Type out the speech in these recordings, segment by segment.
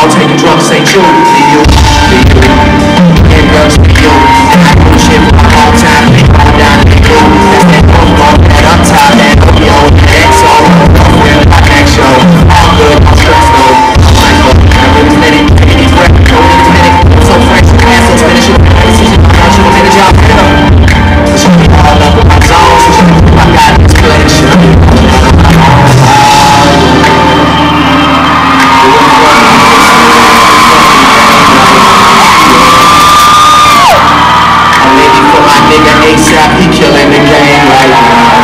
all taking drugs ain't you. Be you, be you. And drugs be you. And I do shit for my whole time. They go down to the you. That's that football, that uptime, that OBO, that XO. Real like XO. All good, no stress though. I'm like, I really steady. Taking these breaths, go in a minute. I'm so fresh, ass so spinach. You got a decision. I thought you were in a job. She be all up with my zone. So she be I got this good and shit. ASAP, he killing the game right now.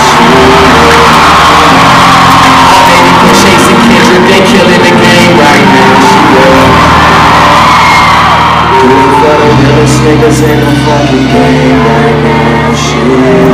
Oh, baby, for chasing Kendrick, they killing the game right now. Do it for the realest niggas in the fucking game right now. Shit.